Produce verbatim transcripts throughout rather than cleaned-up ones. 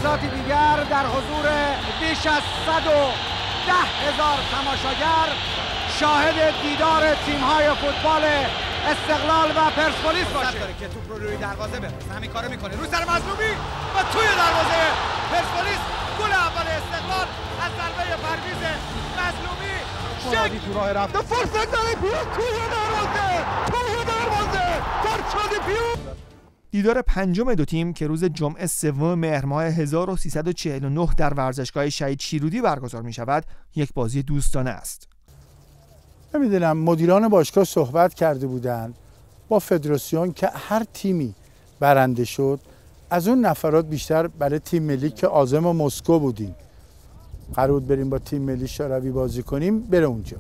جلساتی دیگر در حضور بیش از صد و ده هزار تماشاگر شاهد دیدار تیم‌های فوتبال استقلال و پرسپولیس باشه که توپ رو روی دروازه برسه. همین کارو میکنه رو سر مظلومی و توی دروازه پرسپولیس. گل اول استقلال از ضربه پرویز مظلومی. شک تو راه رفته فرصت داره پیو توی دروازه توی دروازه فرشاد پیو. دیدار پنجم دو تیم که روز جمعه سوم مهر ماه هزار و سیصد و چهل و نه در ورزشگاه شهید شیرودی برگزار می شود یک بازی دوستانه است. نمیدونم مدیران باشگاه صحبت کرده بودند با فدراسیون که هر تیمی برنده شد از اون نفرات بیشتر برای تیم ملی که عازم مسکو بودیم قرار بود بریم با تیم ملی شوروی بازی کنیم بره اونجا.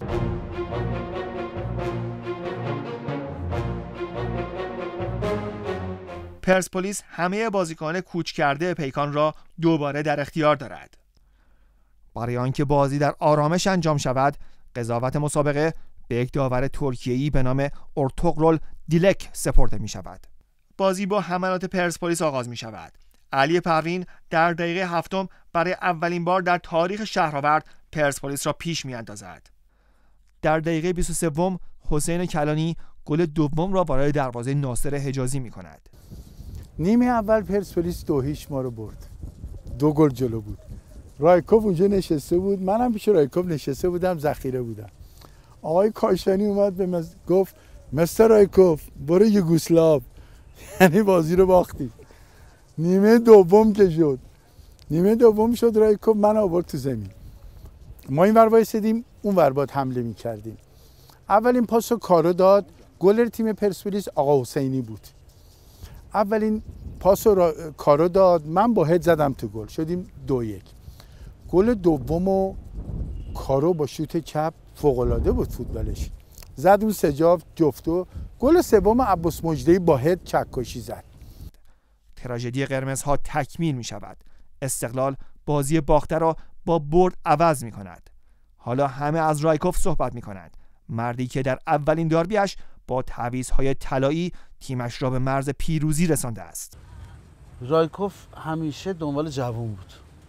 پرسپولیس همه بازیکن کوچ کرده پیکان را دوباره در اختیار دارد. برای آنکه بازی در آرامش انجام شود، قضاوت مسابقه به یک داور ترکیه‌ای به نام ارتوغرل دیلک سپرده می شود. بازی با حملات پرسپولیس آغاز می شود. علی پروین در دقیقه هفتم برای اولین بار در تاریخ شهرآورد پرسپولیس را پیش می اندازد. در دقیقه بیست و سه حسین کلانی گل دوم را برای دروازه ناصر حجازی می کند. نیمه اول پرسپولیس دو هیچ ما رو برد. دو گل جلو بود. رایکوف اونجا نشسته بود، منم پیش رایکوف نشسته بودم، ذخیره بودم. آقای کاشانی اومد به من گفت مستر رایکوف برو یوگسلاو. یعنی بازی رو باختیم. نیمه دوم که شد نیمه دوم شد رایکوف من آورد تو زمین. ما این ور وایسیدیم اون ور باد حمله می‌کردیم. اولین پاسو کارو داد، گلر تیم پرسپولیس آقا حسینی بود. اولین پاسو را... کارو داد، من با هد زدم تو گل، شدیم دو یک. گل دومو کارو با شوت چپ فوق‌العاده بود فوتبالش، زد اون سجاف جفتو. گل سوم عباس مجدی با هد چکشی زد. تراژدی قرمزها تکمیل می شود. استقلال بازی باخته را با برد عوض می کند. حالا همه از رایکوف صحبت می کنند، مردی که در اولین داربیش با تعویض‌های طلایی تیمش را به مرز پیروزی رسانده است. رایکوف همیشه دنبال جوان بود،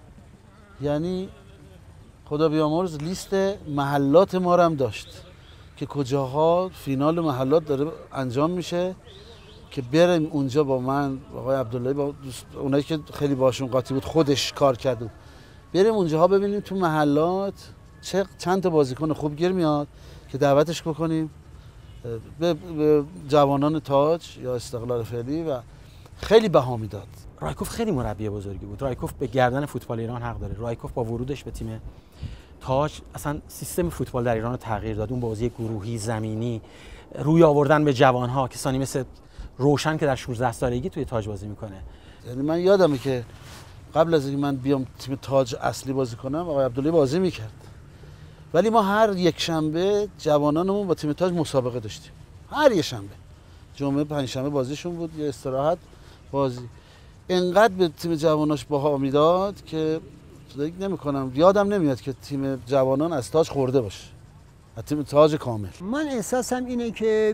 یعنی خدا بیامرز لیست محلات ما رو هم داشت که کجاها فینال محلات داره انجام میشه که بریم اونجا با من آقای عبداللهی با اونایی که خیلی باشون قاطی بود خودش کار کرد، بریم اونجاها ببینیم تو محلات چه چند تا بازیکن خوب گیر میاد که دعوتش بکنیم به, به جوانان تاج یا استقلال فعلی و خیلی بها میداد. رایکوف خیلی مربی بزرگی بود. رایکوف به گردن فوتبال ایران حق داره. رایکوف با ورودش به تیم تاج اصلا سیستم فوتبال در ایران رو تغییر داد. اون بازی گروهی زمینی، روی آوردن به جوانها، کسانی مثل روشن که در شانزده سالگی توی تاج بازی میکنه. یعنی من یادمه که قبل از اینکه من بیام تیم تاج اصلی بازی کنم آقای عبداللهی بازی میکرد، ولی ما هر یک شنبه جوانانمون با تیم تاج مسابقه داشتیم. هر یک شنبه، جمعه پنج شنبه بازیشون بود، یه استراحت بازی. انقدر به تیم جواناش باها میداد که فکر نمی‌کنم، یادم نمیاد که تیم جوانان از تاج خورده باشه، از تیم تاج کامل. من احساسم اینه که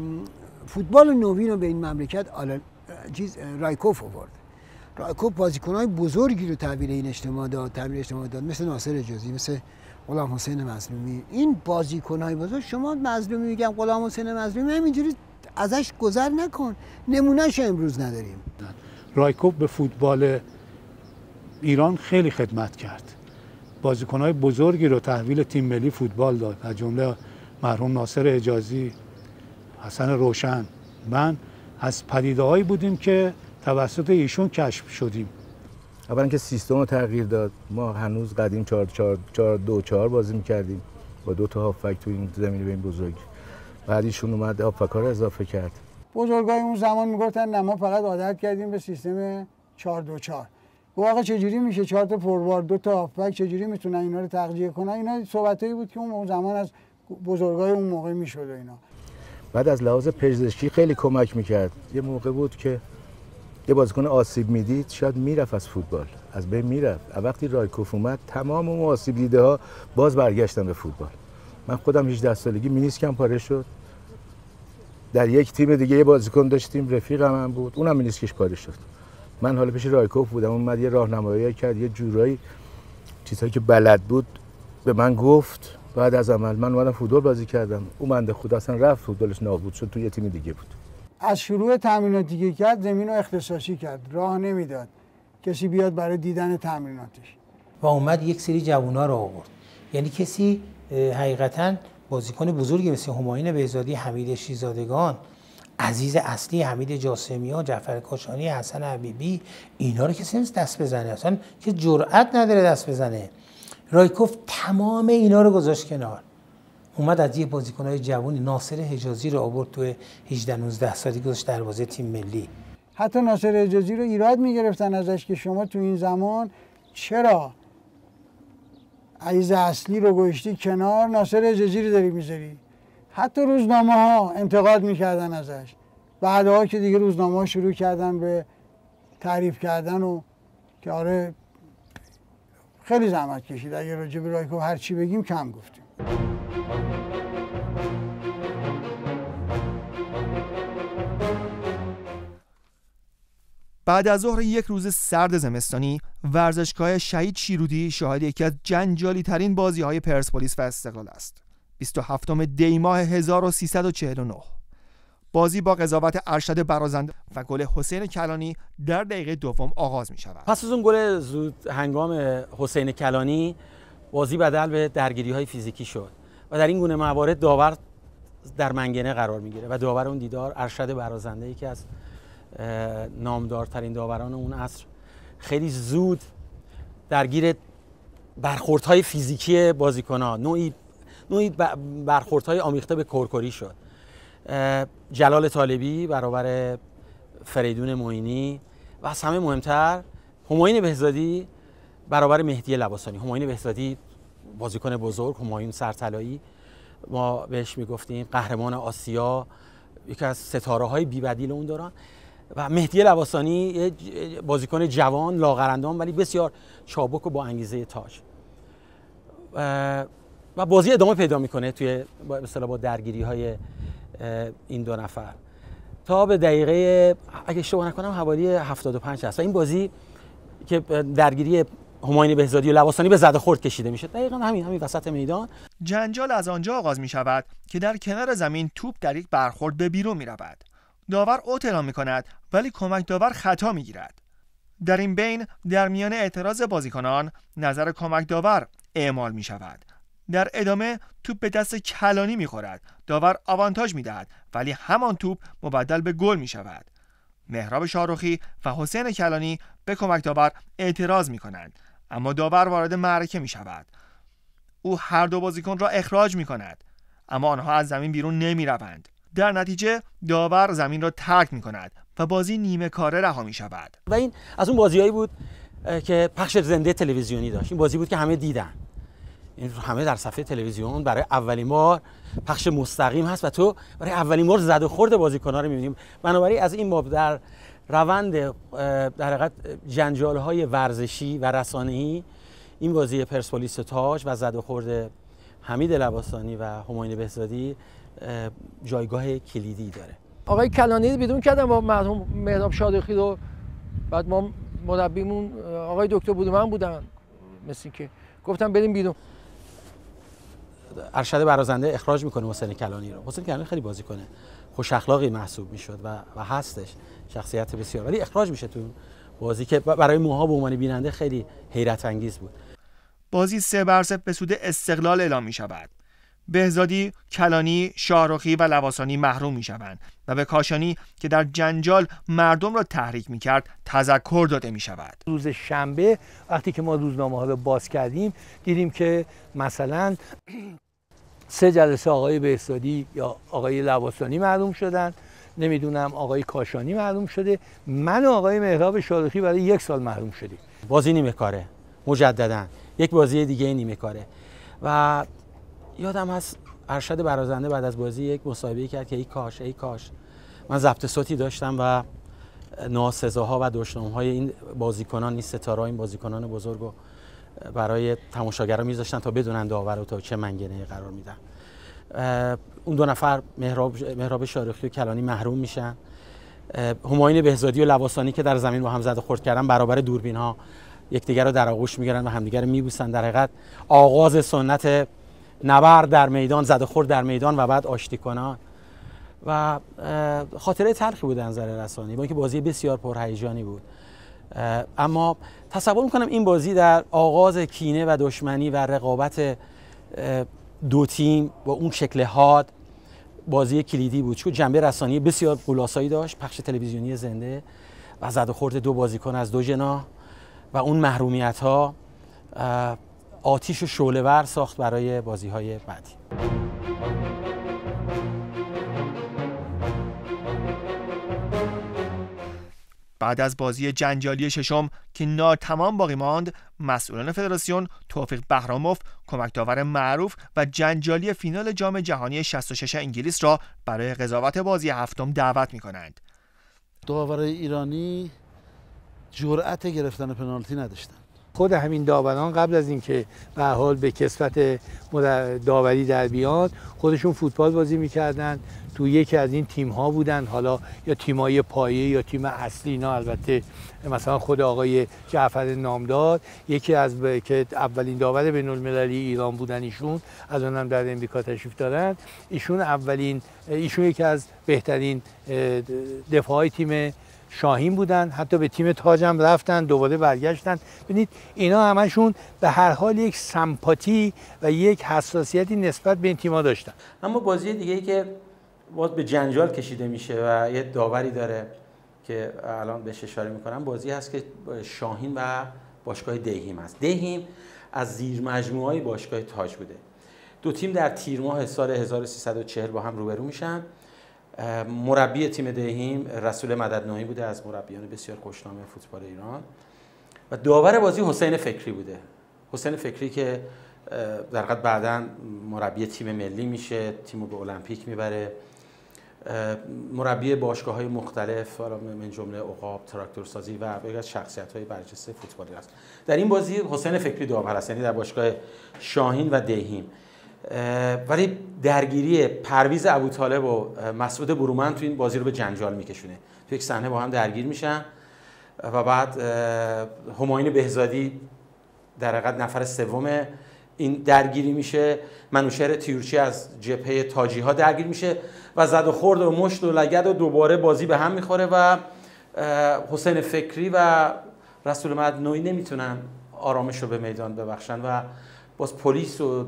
فوتبال نوین رو به این مملکت آلن چیز رایکوف آورد. رایکوف بازیکن‌های بزرگی رو تحویل این اجتماع داد، تحویل اجتماع داد، مثل ناصر حجازی، مثل غلام حسین مظلومی. این بازیکن‌های بزرگ، شما مظلومی میگم غلام حسین مظلومی همینجوری ازش گذر نکن، نمونهش امروز نداریم. رایکوف به فوتبال ایران خیلی خدمت کرد. بازیکن‌های بزرگی رو تحویل تیم ملی فوتبال داد، از جمله مرحوم ناصر حجازی، حسن روشن. من از پدیده‌هایی بودیم که توسط ایشون کشف شدیم. اولا که سیستم رو تغییر داد. ما هنوز قدیم چهار چهار چهار دو چهار بازی می‌کردیم با دو تا هافک تو این زمین به این بزرگی. بعد ایشون اومد هافک‌ها رو اضافه کرد. بزرگای اون زمان میگفتن نه ما فقط عادت کردیم به سیستم چهار دو چهار. واقعا چجوری میشه چهار تا فوروارد دو تا هافبک چجوری میتونن اینا رو تغذیه کنن؟ اینا صحبتایی بود که اون زمان از بزرگای اون موقع میشد و اینا. بعد از لحاظ پزشکی خیلی کمک میکرد. یه موقع بود که یه بازیکن آسیب میدید شاید میرفت از فوتبال، از بین میرفت. وقتی رایکوف اومد تمام اون آسیب دیده ها باز برگشتن به فوتبال. من خودم هجده سالگی مینیسکم پاره شد. در یک تیم دیگه یه بازیکن داشتیم رفیقم هم بود، اونم مینیسکش پاره شد. من حالا پیش رایکوف بودم، اومد یه راهنمایی کرد، یه جورایی چیزهایی که بلد بود به من گفت. بعد از عمل من اومدم فوتبال بازی کردم. اون بنده خدا اصلا رفت فوتبالش نابود شد، تو یه تیم دیگه بود. از شروع تمریناتی که کرد زمین رو اختصاصی کرد، راه نمیداد کسی بیاد برای دیدن تمریناتش و اومد یک سری جوونا رو آورد. یعنی کسی حقیقتاً بازیکن بزرگی مثل همایون بهزادی، حمید شیزادگان، عزیز اصلی، حمید جاسمیان، جعفر کاشانی، حسن حبیبی، اینا رو کسی نیست دست بزنه، اصلا که جرئت نداره دست بزنه. رایکوف تمام اینا رو گذاشت کنار، اومد از یه بازیکن‌های جوانی ناصر حجازی رو آورد تو هجده نوزده سالگی گذاشت دروازه تیم ملی. حتی ناصر حجازی رو ایراد میگرفتن ازش که شما تو این زمان چرا عزیز اصلی رو گذاشتی کنار، ناصر حجازی رو داری میذاری. حتی روزنامه ها انتقاد میکردن ازش. بعدها که دیگه روزنامه ها شروع کردن به تعریف کردن و که آره خیلی زحمت کشید. اگه راجع به رایکوف هر چی بگیم کم گفتیم. بعد از ظهر یک روز سرد زمستانی، ورزشگاه شهید شیرودی شاهد یکی از جنجالی ترین بازی های پرسپولیس و استقلال است. بیست و هفتم دی ماه هزار و سیصد و چهل و نه بازی با قضاوت ارشد برازنده و گل حسین کلانی در دقیقه دوم آغاز می شود. پس از اون گل زود هنگام حسین کلانی بازی بدل به درگیری های فیزیکی شد و در این گونه موارد داور در منگنه قرار می گیره و داور اون دیدار ارشد برازنده، یکی از نامدارترین داوران اون عصر، خیلی زود درگیر برخوردهای فیزیکی بازیکنان، نوعی نوعی برخوردهای آمیخته به کرکری شد. جلال طالبی برابر فریدون معینی و از همه مهمتر همایون بهزادی برابر مهدی لواسانی. همایون بهزادی بازیکن بزرگ، همایون سرطلایی، ما بهش میگفتیم قهرمان آسیا، یکی از ستاره‌های بی‌بدیل اون دوران، و مهدی لواسانی بازیکن جوان لاغرندام ولی بسیار چابک و با انگیزه تاج. و بازی ادامه پیدا میکنه توی مثلا با درگیری های این دو نفر تا به دقیقه اگه اشتباه نکنم حوالی هفتاد و پنج هست و این بازی که درگیری همایون بهزادی و لواسانی به زد و خورد کشیده میشه. دقیقاً همین همین وسط میدان جنجال از آنجا آغاز می شود که در کنار زمین توپ در یک برخورد به بیرون می رود. داور اوت اعلام می کند ولی کمک داور خطا می گیرد. در این بین در میان اعتراض بازیکنان نظر کمک داور اعمال می شود. در ادامه توپ به دست کلانی می خورد. داور آوانتاژ می دهد ولی همان توپ مبدل به گل می شود. مهراب شاهرخی و حسین کلانی به کمک داور اعتراض می کنند اما داور وارد معرکه می شود. او هر دو بازیکن را اخراج می کند اما آنها از زمین بیرون نمی روند. در نتیجه داور زمین را ترک می کند و بازی نیمه کاره رها می شود. و این از اون بازیایی بود که پخش زنده تلویزیونی داشت. این بازی بود که همه دیدن. این همه در صفحه تلویزیون برای اولین بار پخش مستقیم هست و تو برای اولین بار زد و خورد بازیکن‌ها رو می‌بینیم. بنابراین از این باب در روند در حقیقت جنجال‌های ورزشی و رسانه‌ای این بازی پرسپولیس تاج و زد و خورد حمید لواسانی و همایون بهزادی جایگاه کلیدی داره. آقای کلانی بیرون کردن با مرحوم مهراب شاهرخی رو، بعد ما مربیمون آقای دکتر بودمن بودن، مثل که گفتم بریم بیرون. ارشد برازنده اخراج میکنه حسین کلانی رو. حسین کلانی خیلی بازیکن خوش اخلاقی محسوب میشد و و هستش، شخصیت بسیار، ولی اخراج میشه تو بازی که برای ماها به عنوان بیننده خیلی حیرت انگیز بود. بازی سه بر صفر به سود استقلال اعلام می شود. بهزادی، کلانی، شاهرخی و لواسانی محروم می شوند و به کاشانی که در جنجال مردم را تحریک می کرد تذکر داده می شود. روز شنبه وقتی که ما روزنامه ها رو باز کردیم دیدیم که مثلا سه جلسه آقای بهزادی یا آقای لواسانی محروم شدن، نمیدونم آقای کاشانی محروم شده، من و آقای مهراب شاهرخی برای یک سال محروم شدیم. بازی نیمه کاره، مجددا یک بازی دیگه نیمه کاره. و یادم هست ارشد برازنده بعد از بازی یک مصاحبه کرد که ای کاش ای کاش من ضبط صوتی داشتم و ناسزاها و دشنامهای این بازیکنان، این ستاره، این بازیکنان بزرگو برای تماشاگران میذاشتن تا بدونن داور رو تا چه منگنه‌ای قرار میدن. اون دو نفر مهراب مهراب شاهرخی و کلانی محروم میشن همایون بهزادی و لواسانی که در زمین با هم زد و خورد کردن برابر دوربین ها یکدیگر رو در آغوش میگیرن و همدیگر رو میبوسن. در حقیقت آغاز سنت نبرد در میدان، زد و خورد در میدان و بعد آشتی کنان و خاطره تلخی بود از نظر رسانی، با اینکه بازی بسیار پرهیجانی بود. اما تصور میکنم این بازی در آغاز کینه و دشمنی و رقابت دو تیم با اون شکل حاد بازی کلیدی بود، چون جنبه رسانی بسیار قولاسایی داشت، پخش تلویزیونی زنده و زد و خورد دو بازیکن از دو جناح و اون محرومیت ها آتیش و شعله‌ور ساخت برای بازی های بعدی. بعد از بازی جنجالی ششم که ناتمام باقی ماند، مسئولان فدراسیون توفیق بهراموف، کمک داور معروف و جنجالی فینال جام جهانی شصت و شش انگلیس را برای قضاوت بازی هفتم دعوت می‌کنند. داورای ایرانی جرأت گرفتن پنالتی نداشتن. خود همین داوران قبل از اینکه به هر حال به کسوت داوری در بیاد، خودشون فوتبال بازی میکردن، تو یکی از این تیم ها بودن، حالا یا تیمای پایه یا تیم اصلی. اینا البته مثلا خود آقای جعفر نامدار یکی از ب... که اولین داور بین المللی ایران بودن، ایشون از اونم در امریکا تشریف دارن، ایشون اولین ایشون یکی از بهترین دفاعی تیم شاهین بودن، حتی به تیم تاج هم رفتن، دوباره برگشتن. ببینید اینا همشون به هر حال یک سمپاتی و یک حساسیتی نسبت به این تیم‌ها داشتن. اما بازی دیگه‌ای که باز به جنجال کشیده میشه و یه داوری داره که الان بهش اشاره میکنم، بازی هست که شاهین و باشگاه دهیم است. دهیم از زیر مجموعه‌های باشگاه تاج بوده. دو تیم در تیر ماه سال هزار و سیصد و چهل با هم روبرو میشن. مربی تیم دهیم رسول مددناهی بوده، از مربیان بسیار خوشنام فوتبال ایران، و داور بازی حسین فکری بوده. حسین فکری که در حقیقت بعداً مربی تیم ملی میشه، تیمو به المپیک میبره، مربی باشگاه‌های مختلف من جمله عقاب، تراکتورسازی و یکی از شخصیت‌های برجسته فوتبالی است. در این بازی حسین فکری داور است، یعنی در باشگاه شاهین و دهیم. ولی درگیری پرویز ابوطالب و مسعود برومند تو این بازی رو به جنجال میکشونه. تو یک صحنه با هم درگیر میشن و بعد همایون بهزادی در حقیقت نفر سوم این درگیری میشه، منوشهر تیورچی از جبهه تاجی ها درگیر میشه و زد و خورد و مشت و لگد و دوباره بازی به هم میخوره و حسین فکری و رسول مددناهی نمیتونن آرامش رو به میدان ببخشن و باز پلیس و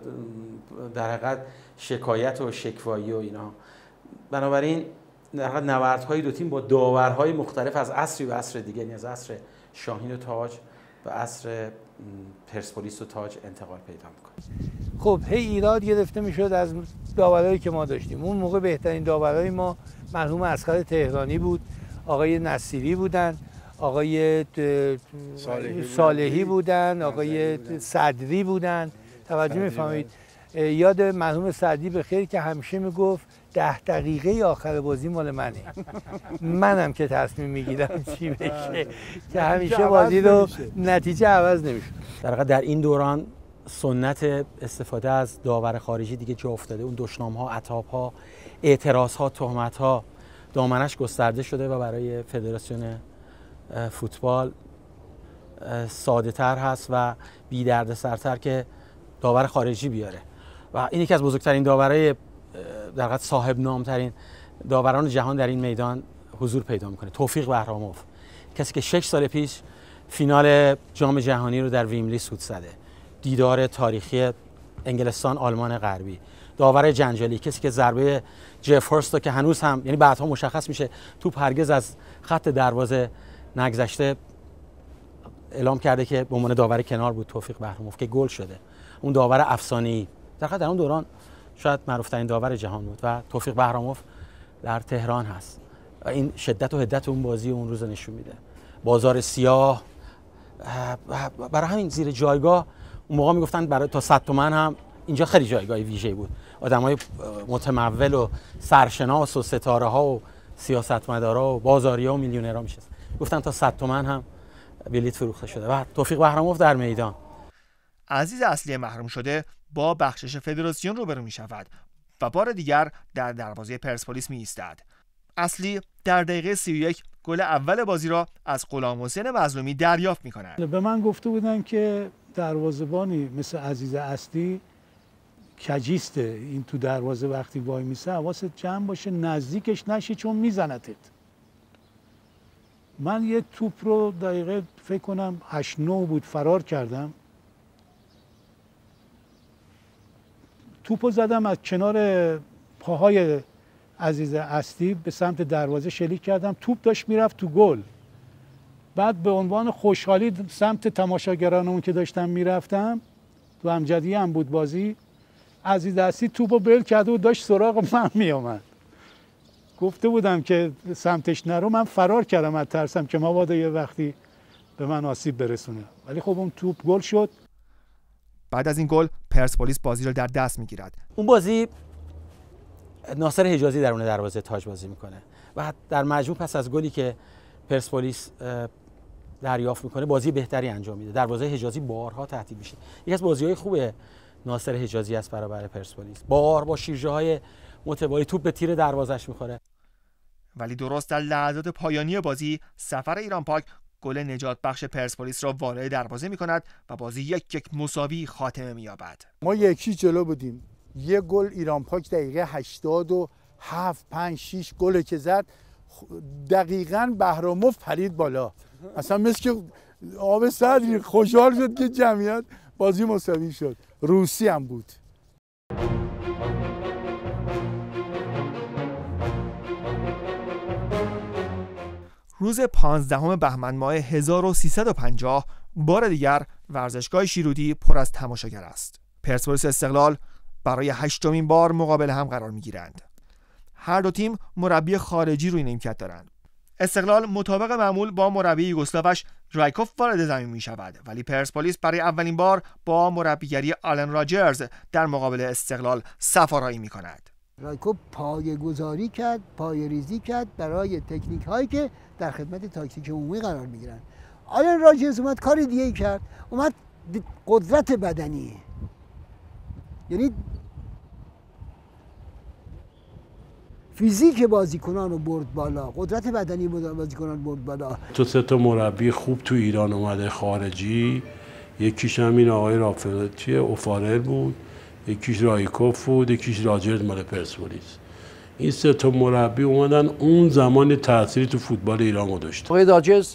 در حقیقت شکایت و شکوایی و اینا. بنابراین در حقیقت نبردهای دو تیم با داورهای مختلف از عصری و عصر دیگه، یعنی از عصر شاهین و تاج و عصر پرسپولیس و تاج انتقال پیدا میکنه. خب هی ایراد گرفته میشد از داورایی که ما داشتیم. اون موقع بهترین داورای ما مرحوم اصغر تهرانی بود، آقای نصیری بودن، آقای صالحی, صالحی بودن، آقای صدری بودن. توجه میفهمید؟ یاد مرحوم صدری به خیر که همیشه میگفت ده دقیقه آخر بازی مال منه. منم که تصمیم میگیرم چی بشه، که همیشه بازی رو نتیجه عوض نمیشه. در واقع در این دوران سنت استفاده از داور خارجی دیگه جا افتاده. اون دشنام‌ها، عتاب‌ها، اعتراض‌ها، تهمت‌ها دامنش گسترده شده و برای فدراسیون فوتبال ساده تر هست و بی درد سرتر که داور خارجی بیاره و این یکی از بزرگترین داورای در حقیقت صاحب نامترین داوران جهان در این میدان حضور پیدا میکنه. توفیق بهراموف، کسی که شش سال پیش فینال جام جهانی رو در ویملی سود زده، دیدار تاریخی انگلستان آلمان غربی، داور جنجالی، کسی که ضربه جف هرست که هنوز هم یعنی بعدها مشخص میشه توپ هرگز از خط دروازه نگذشته اعلام کرده که به عنوان داور کنار بود توفیق بهراموف که گل شده. اون داور افسانه‌ای در حقیقت در اون دوران شاید معروف‌ترین داور جهان بود و توفیق بهراموف در تهران هست و این شدت و حدت اون بازی اون روز نشون میده. بازار سیاه، برای همین زیر جایگاه اون موقع میگفتن برای تا صد تومن هم اینجا خیلی جایگاه ویژه‌ای بود. آدمای متمول و سرشناس و ستاره‌ها و سیاستمدارا و بازاریا و میلیونرها میشستن. گفتن تا صد تومن هم بلیت فروخته شده و توفیق بهراموف در میدان. عزیز اصلی محروم شده با بخشش فدراسیون روبرو می شود و بار دیگر در دروازه پرسپولیس می ایستد. اصلی در دقیقه سی و یک گل اول بازی را از غلامحسین مظلومی دریافت می‌کند. به من گفته بودن که دروازه‌بانی مثل عزیز اصلی کجیسته، این تو دروازه وقتی وای میسه حواست جمع باشه نزدیکش نشی چون میزنتت. من یه توپ رو دقیقه فکر کنم هشت نه بود فرار کردم، توپو زدم از کنار پاهای عزیز اصلی به سمت دروازه شلیک کردم، توپ داشت میرفت تو گل. بعد به عنوان خوشحالی سمت تماشاگرانمون که داشتم میرفتم، تو امجدیه هم بود بازی، عزیز اصلی توپو بل کرده و داشت سراغ من میامد. گفته بودم که سمتش نرو، من فرار کردم از ترسم که مبادا یه وقتی به من آسیب برسونه، ولی خب اون توپ گل شد. بعد از این گل پرسپولیس بازی رو در دست میگیرد. اون بازی ناصر حجازی درون دروازه تاج بازی میکنه و در مجموع پس از گلی که پرسپولیس دریافت میکنه بازی بهتری انجام میده. دروازه حجازی بارها تهدید میشه. یکی از بازی‌های خوبه ناصر حجازی است برابر پرسپولیس. بار با شیرجه‌های متوالی توپ به تیر دروازش میخوره. ولی درست در لحظات پایانی بازی سفر ایران پاک گل نجات بخش پرسپولیس را وارد دروازه میکند و بازی یک یک مساوی خاتمه مییابد. ما یکی جلو بودیم، یه گل ایران پاک دقیقه هشتاد و هفت پنج شش گل که زد دقیقاً بهراموف پرید بالا، اصلا مثل که آب صدری خوشحال شد که جمعیت بازی مساوی شد. روسی هم بود. روز پانزدهم بهمن ماه هزار و سیصد و پنجاه بار دیگر ورزشگاه شیرودی پر از تماشاگر است. پرسپولیس استقلال برای هشتمین بار مقابل هم قرار می‌گیرند. هر دو تیم مربی خارجی روی نیمکت دارند. استقلال مطابق معمول با مربی یوگسلاوش رایکوف وارد زمین می‌شود، ولی پرسپولیس برای اولین بار با مربیگری آلن راجرز در مقابل استقلال صف‌آرایی می‌کند. رایکوف پایه‌گذاری کرد، پایه‌ریزی کرد برای تکنیک هایی که در خدمت تاکتیک عمومی قرار میگیرن. آلن راجرز اومد کار دیگه ای کرد، اومد قدرت بدنی، یعنی فیزیک بازیکنان رو برد بالا، قدرت بدنی بازیکنان برد بالا. تو سه تا مربی خوب تو ایران اومده خارجی، یکیش همین آقای رافائل اوفارل بود، یکیش رایکوف بود، یکیش راجرز مال پرسپولیس. این سه تا مربی اومدن اون زمان تأثیری تو فوتبال ایران گذاشتن. آقای راجرز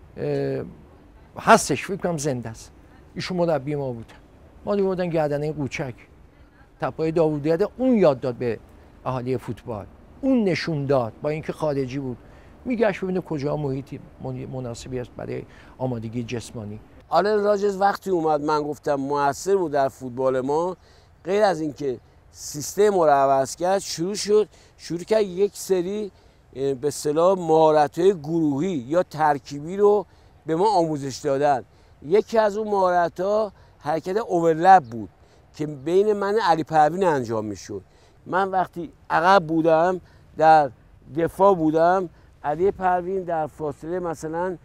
هستش، فکر کنم زنده است. ایشون مربی ما بود. ما دیدن گردنه قوچک. تپای داوودیاد اون یاد داد به اهالی فوتبال. اون نشون داد با اینکه خارجی بود. میگشت ببینه کجا محیطی مناسبی است برای آمادگی جسمانی. آلن راجرز وقتی اومد من گفتم موثر بود در فوتبال ما، غیر از اینکه سیستم رو عوض کرد، شروع شد شروع کرد یک سری به اصطلاح مهارت‌های گروهی یا ترکیبی رو به ما آموزش دادن. یکی از اون مهارت‌ها حرکت اورلپ بود که بین من علی پروین انجام میشد. من وقتی عقب بودم در دفاع بودم، علی پروین در فاصله مثلا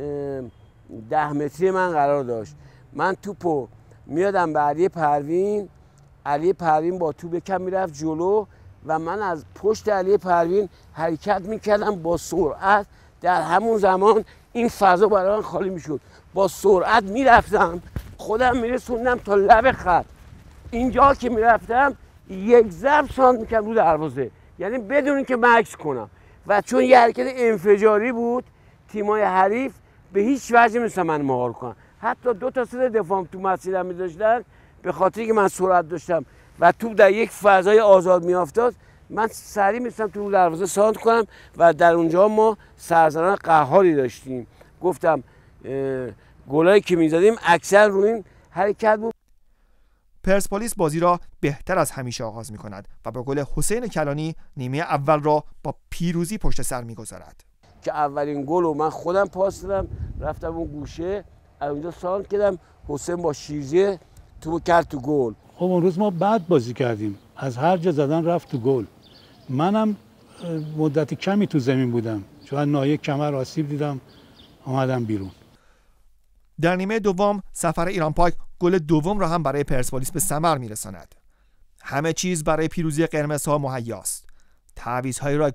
ده متری من قرار داشت. من توپو میادم به علی پروین، علی پروین با توپ کم میرفت جلو و من از پشت علی پروین حرکت میکردم با سرعت. در همون زمان این فضا برای من خالی میشد، با سرعت میرفتم خودم میرسوندم تا لب خط. اینجا که میرفتم یک ضرب سانت میکردم رو دروازه، یعنی بدون اینکه مکس کنم. و چون یه حرکت انفجاری بود، تیمای حریف به هیچ وجه نمی‌تونن من مهار کنن. حتی دو تا سه دفاعم تو مسیرم می‌ذاشتن، به خاطری که من سرعت داشتم و توپ در یک فضای آزاد میافتاد، من سریع می‌رسیدم تو دروازه سانت کنم و در اونجا ما سرزنان قهاری داشتیم. گفتم گلایی که می‌زدیم اکثر روی این حرکت بود. پرسپولیس بازی را بهتر از همیشه آغاز می‌کند و با گل حسین کلانی نیمه اول را با پیروزی پشت سر می‌گذارد. که اولین گل رو من خودم پاس دادم، رفتم اون گوشه اونجا سانت کردم، حسین با شیرجه تو کرد تو گل. خب اون روز ما بد بازی کردیم، از هر جا زدن رفت تو گل. منم مدت کمی تو زمین بودم، چون ناحیه کمر آسیب دیدم اومدم بیرون. در نیمه دوم سفر ایران پاک گل دوم را هم برای پرسپولیس به ثمر میرساند. همه چیز برای پیروزی قرمزها مهیاست. تعویض‌های رایکوف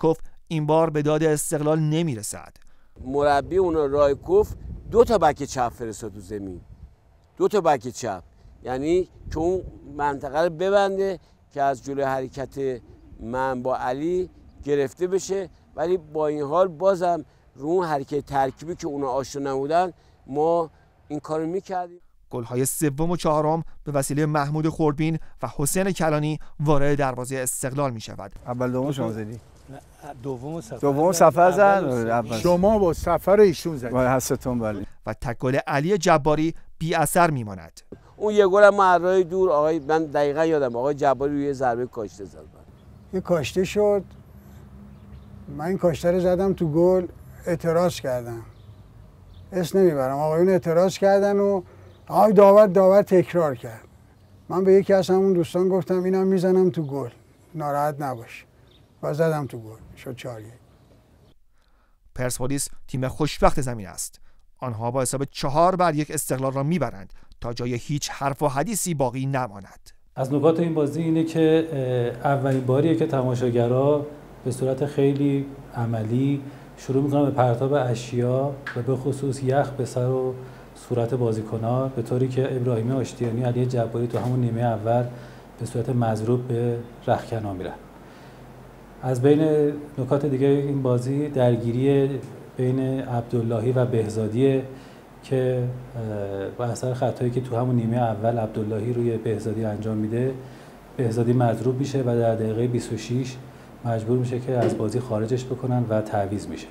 این بار به داد استقلال نمیرسد. مربی اونا رایکوف دو تا بک چپ فرستاد تو زمین، دو تا بک چپ، یعنی که اون منطقه رو ببنده که از جلوی حرکت من با علی گرفته بشه، ولی با این حال بازم رو اون حرکت ترکیبی که اونا آشنا نبودن ما این کارو میکردیم. گل‌های سوم و چهارم به وسیله محمود خردبین و حسین کلانی وارد دروازه استقلال می‌شود. اول دوم شما زدی؟ دوم سفر دوم سفر زد. شما با سفر ایشون زدید. با هستون بله. و تک گل علی جباری بی اثر میماند. اون یه گل هم از راه دور آقای من دقیقاً یادم آقای جباری روی ضربه کاشته زد. یه کاشته شد، من این کاشته رو زدم تو گل، اعتراض کردم. اسم نمیبرم، آقایون اعتراض کردن و آقای داور داور تکرار کرد. من به یکی از همون دوستان گفتم اینم میزنم تو گل، ناراحت نباش. و زدم تو گل، شد چهار یک. پرسپولیس تیم خوشبخت زمین است. آنها با حساب چهار بر یک استقلال را میبرند تا جای هیچ حرف و حدیثی باقی نماند. از نکات این بازی اینه که اولین باریه که تماشاگرها به صورت خیلی عملی شروع میکنن به پرتاب اشیا و به خصوص یخ به سر و صورت بازیکن‌ها، به طوری که ابراهیم آشتیانی و علی جباری تو همون نیمه اول به صورت مضروب به رختکن میرن. از بین نکات دیگه این بازی درگیری بین عبداللهی و بهزادی که با اثر خطایی که تو همون نیمه اول عبداللهی روی بهزادی انجام میده، بهزادی مضروب میشه و در دقیقه بیست و شش مجبور میشه که از بازی خارجش بکنن و تعویض میشه.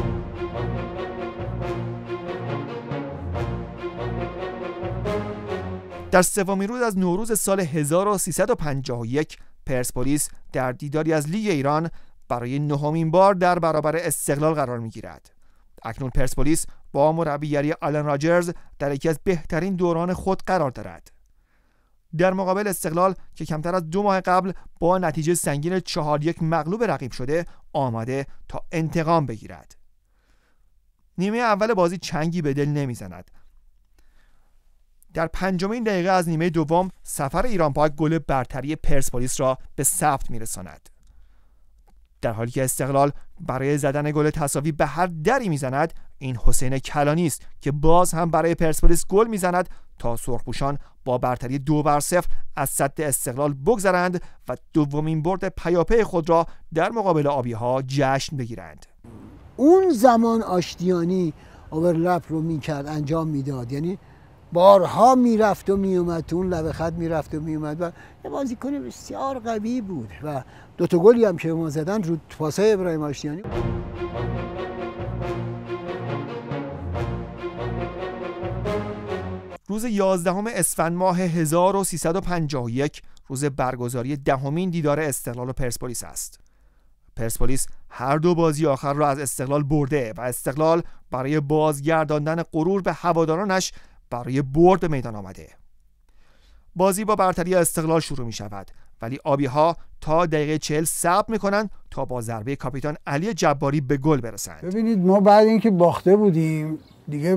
در سومین روز از نوروز سال هزار و سیصد و پنجاه و یک پرسپولیس در دیداری از لیگ ایران برای نهمین بار در برابر استقلال قرار میگیرد. اکنون پرسپولیس با مربیگری آلن راجرز در یکی از بهترین دوران خود قرار دارد. در مقابل استقلال که کمتر از دو ماه قبل با نتیجه سنگین چهار یک مغلوب رقیب شده، آماده تا انتقام بگیرد. نیمه اول بازی چنگی به دل نمیزند. در پنجمین دقیقه از نیمه دوم سفر ایران پاک گل برتری پرسپولیس را به ثبت میرساند. در حالی که استقلال برای زدن گل تساوی به هر دری میزند، این حسین کلانی است که باز هم برای پرسپولیس گل میزند تا سرخپوشان با برتری دو بر صفر از سد استقلال بگذرند و دومین برد پیاپی خود را در مقابل آبی‌ها جشن بگیرند. اون زمان آشتیانی اوورلپ رو میکرد، انجام میداد، یعنی بارها میرفت و میومد، تو اون لبه خط میرفت و میومد و یه بازیکن بسیار قوی بود و دو تا گلی هم که ما زدن رو پاسای ابراهیم آشتیانی. روز یازدهم اسفند ماه هزار و سیصد و پنجاه و یک روز برگزاری دهمین دیدار استقلال و پرسپولیس است. پرسپولیس هر دو بازی آخر را از استقلال برده و استقلال برای بازگرداندن غرور به هوادارانش برای برد به میدان آمده. بازی با برتری استقلال شروع می شود، ولی آبی‌ها تا دقیقه چهل صبر می‌کنند تا با ضربه کاپیتان علی جباری به گل برسند. ببینید ما بعد اینکه باخته بودیم دیگه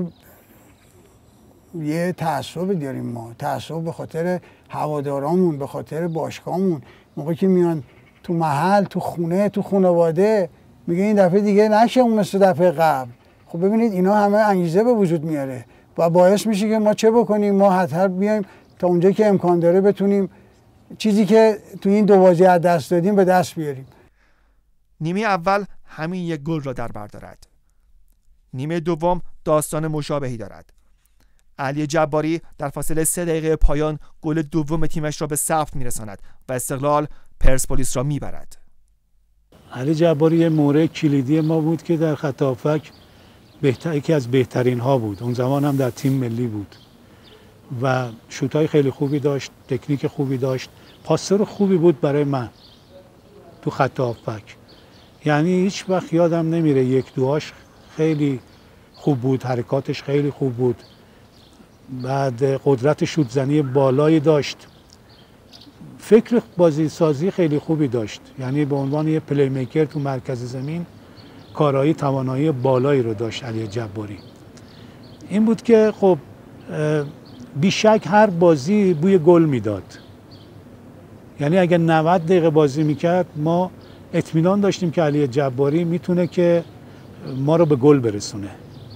یه تعصب داریم، ما تعصب به خاطر هوادارامون، به خاطر باشگاهمون. موقعی که میان تو محل، تو خونه، تو خانواده، میگه این دفعه دیگه نشه اون مثل دفعه قبل. خب ببینید اینا همه انگیزه به وجود میاره و باعث میشه که ما چه بکنیم، ما حتما بیایم تا اونجا که امکان داره بتونیم چیزی که تو این دو بازی از دست دادیم به دست بیاریم. نیمه اول همین یک گل را در بر دارد. نیمه دوم داستان مشابهی دارد. علی جباری در فاصله سه دقیقه پایان گل دوم تیمش را به ثبت میرساند و استقلال پرسپولیس را میبرد. علی جباری یه مورد کلیدی ما بود که در خط هافک بهتر یکی از بهترین ها بود. اون زمان هم در تیم ملی بود و شوتای خیلی خوبی داشت، تکنیک خوبی داشت، پاسور خوبی بود برای من تو خط هافک. یعنی هیچ وقت یادم نمیره، یک دوهاش خیلی خوب بود، حرکاتش خیلی خوب بود، بعد قدرت شوت زنی بالایی داشت، فکر بازی سازی خیلی خوبی داشت. یعنی به عنوان یه پلی میکر تو مرکز زمین کارایی توانایی بالایی رو داشت علی جباری. این بود که خب بیشک هر بازی بوی گل میداد. یعنی اگه نود دقیقه بازی میکرد ما اطمینان داشتیم که علی جباری میتونه که ما رو به گل برسونه.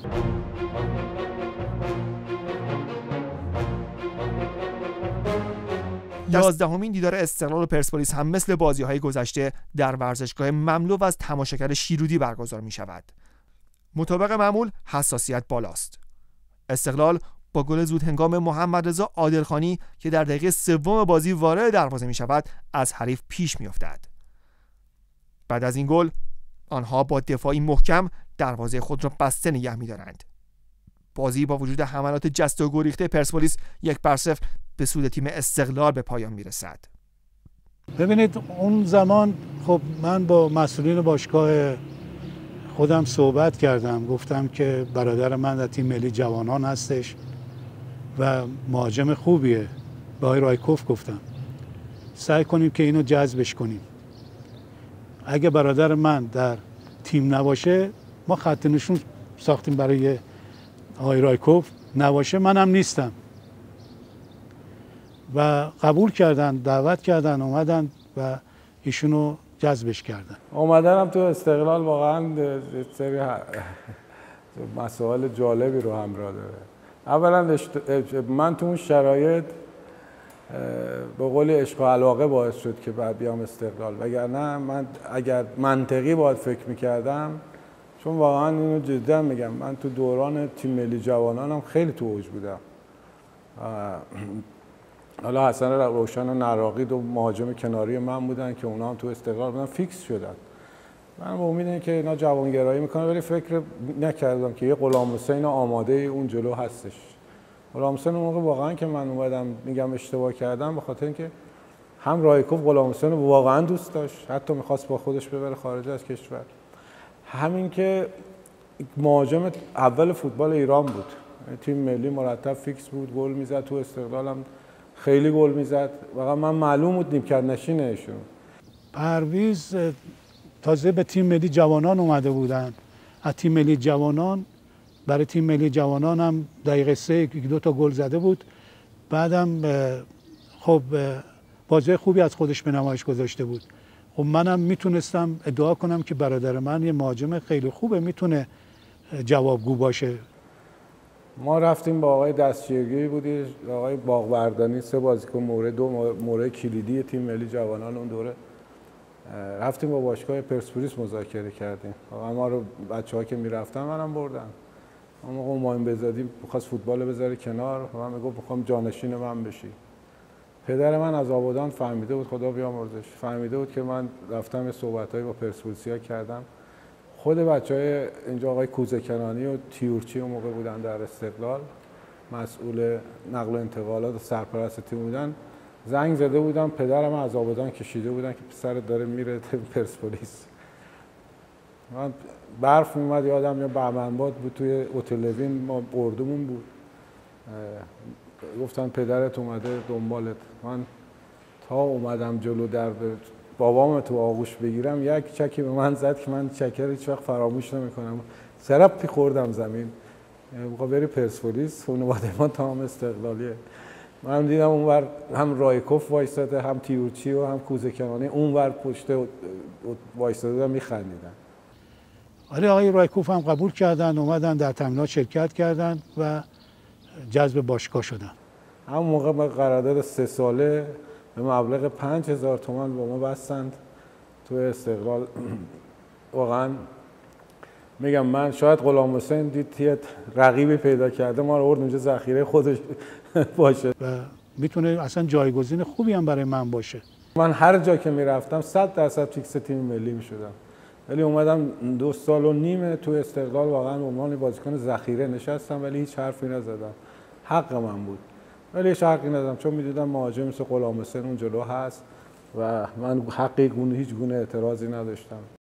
یازدهمین دیدار استقلال و پرسپولیس هم مثل بازی‌های گذشته در ورزشگاه مملو از تماشاگر شیرودی برگزار می‌شود. مطابق معمول حساسیت بالاست. استقلال با گل زود هنگام محمد رضا عادلخانی که در دقیقه سوم بازی وارد دروازه می‌شود از حریف پیش می‌افتد. بعد از این گل آنها با دفاعی محکم دروازه خود را بسته نگه می‌دارند. بازی با وجود حملات جست و گریخته پرسپولیس یک بر صفر به سود تیم استقلال به پایان میرسد. ببینید اون زمان خب من با مسئولین باشگاه خودم صحبت کردم، گفتم که برادر من در تیم ملی جوانان هستش و مهاجم خوبیه. به آقای رایکوف گفتم سعی کنیم که اینو جذبش کنیم. اگه برادر من در تیم نباشه، ما خط نشون ساختیم برای آقای رایکوف، نباشه منم نیستم. و قبول کردن، دعوت کردن، اومدن و ایشونو جذبش کردن. اومدنم تو استقلال واقعا سری مسائل جالبی رو همراه داره. اولا من تو اون شرایط به قول عشق و علاقه باعث شد که بعد بیام استقلال، وگرنه من اگر منطقی باید فکر میکردم، چون واقعا اینو جدا میگم، من تو دوران تیم ملی جوانانم خیلی تو اوج بودم. حالا حسن روشن و نراقی و مهاجم کناری من بودن که اونا هم تو استقلال بودن، فیکس شدن. من با امید اینکه اینا جوانگرایی میکنن، ولی فکر نکردم که یه غلام حسین آماده اون جلو هستش. غلام حسین اون موقع واقعا که من اومدم میگم اشتباه کردم، به خاطر اینکه هم رایکوف غلام حسین رو واقعا دوست داشت، حتی میخواست با خودش ببره خارج از کشور. همین که مهاجم اول فوتبال ایران بود، تیم ملی مرتب فیکس بود، گل میزد، تو استقلال هم خیلی گل میزد. واقعا من معلوم بود نیمکت نشینه ایشون. پرویز تازه به تیم ملی جوانان اومده بودن، از تیم ملی جوانان برای تیم ملی جوانان هم دقیقه سه یک دو تا گل زده بود. بعدم خب بازی خوبی از خودش به نمایش گذاشته بود. خب منم میتونستم ادعا کنم که برادر من یه مهاجم خیلی خوبه، میتونه جوابگو باشه. ما رفتیم با آقای دستشیرگی بودی، آقای باغبردانی، سه بازیکن مورد دو مورد کلیدی تیم ملی جوانان اون دوره، رفتیم با باشگاه پرسپولیس مذاکره کردیم. واقعا ما رو بچه‌ها که میرفتن منم بردن. اون موقع مایم بزادی می‌خواست فوتبال بذاره کنار و من میگفت می‌خوام جانشین من بشی. پدر من از آبادان فهمیده بود، خدا بیامرزش، فهمیده بود که من رفتم یه صحبتایی با پرسپولیسیا کردم. خود بچهای اینجا آقای کوزه‌کنانی و تیورچی اون موقع بودن در استقلال، مسئول نقل و انتقالات و سرپرست تیم بودن، زنگ زده بودن پدرم از آبادان کشیده بودن که پسرت داره میره پرسپولیس. من برف میومد یادم یا بهمنباد بود، توی هتل لوین ما اردومون بود، گفتن پدرت اومده دنبالت. من تا اومدم جلو در بابام تو آغوش بگیرم، یک چکی به من زد که من چکر هیچ وقت فراموش نمیکنم. سرپی خوردم زمین. میگه بری پرسپولیس، خانواده ما تمام استقلالیه. من دیدم اونور هم رایکوف وایساده، هم تیورچی و هم کوزه‌کنانی اونور پشت وایساده بودن میخندیدن. آره آقای رایکوف هم قبول کردن، اومدن در تمرینات شرکت کردن و جذب باشگاه شدن. همون موقع ما قرارداد سه ساله به مبلغ پنج هزار تومان با ما بستند تو استقلال. واقعا میگم من شاید غلام حسین دید یه رقیبی پیدا کرده، ما رو آورد اونجا ذخیره خودش باشه و میتونه اصلا جایگزین خوبی هم برای من باشه. من هر جا که میرفتم صد درصد فیکس تیم ملی میشدم، ولی اومدم دو سال و نیم تو استقلال واقعا به عنوان بازیکن ذخیره نشستم، ولی هیچ حرفی نزدم. حق من بود، ولی هیچ حقی ندادم، چون میدیدم مهاجم مثل غلام حسین اون جلو هست و من حقی گونه هیچ گونه اعتراضی نداشتم.